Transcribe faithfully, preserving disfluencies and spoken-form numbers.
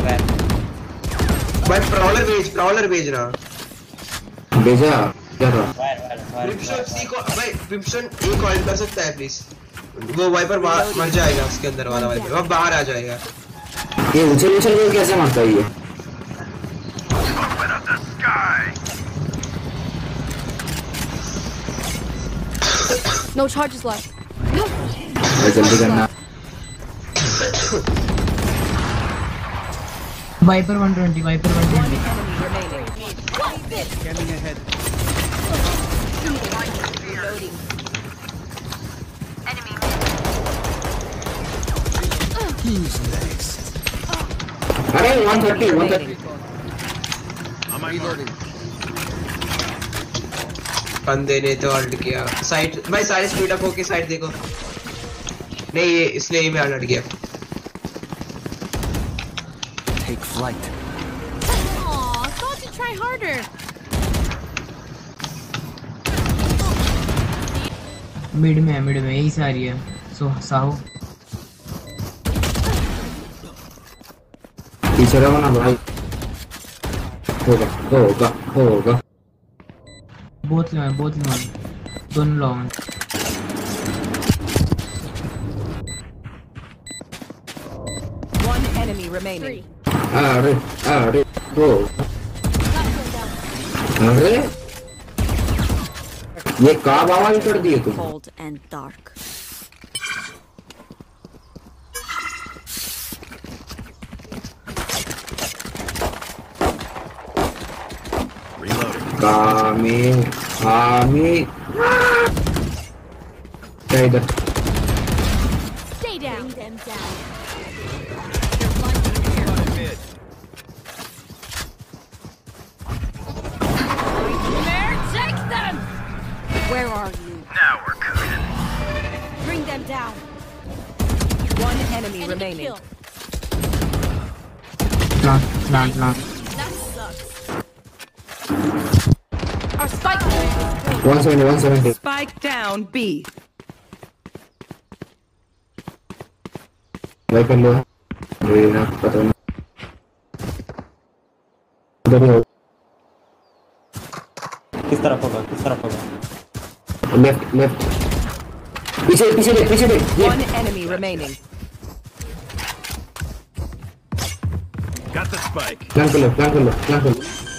भाई प्रॉलर भेज प्रॉलर भेज रहा भेजा क्या था पिम्पशन सी को भाई पिम्पशन एक कॉल कर सकता है प्लीज वो वाइपर मर जाएगा उसके अंदर वाला वाइपर वो बाहर आ जाएगा ये उछल उछल के कैसे मारता है ये No charges left. जल्दी करना Viper one twenty, Viper one twenty. Scanning ahead. Who's next? अरे one thirty one thirty I'm reloading. बंदे ने तो अल्ट किया साइड भाई सारे स्पीड अप होके साइड देखो नहीं ये इसलिए ही मैं अल्ट किया Take flight. Aw, thought you'd try harder. Mid में है, mid में यही सारी है. So साहू. पीछे रहो ना भाई. होगा, होगा, होगा. Both लोग हैं, both लोग हैं. दोनों लोग हैं. One enemy remaining. अरे, अरे, वो. अरे. ये काब आवाज कर दिए तुम. Cold and dark. कामी, कामी. क्या इधर? Stay down. Bring them down. Take them. Where are you? Now we're cooking. Bring them down. One enemy Enemy remaining. kill. Plant, plant, plant. That sucks. Our spike is one seventy, one seventy. Spike down B. भाई कर लो. ये ना पता नहीं. इधर ही हो. किस तरफ होगा किस तरफ होगा लेफ्ट लेफ्ट पीछे पीछे देख पीछे देख One enemy remaining. Got the spike. Plan कर लो प्लान कर लो प्लान कर लो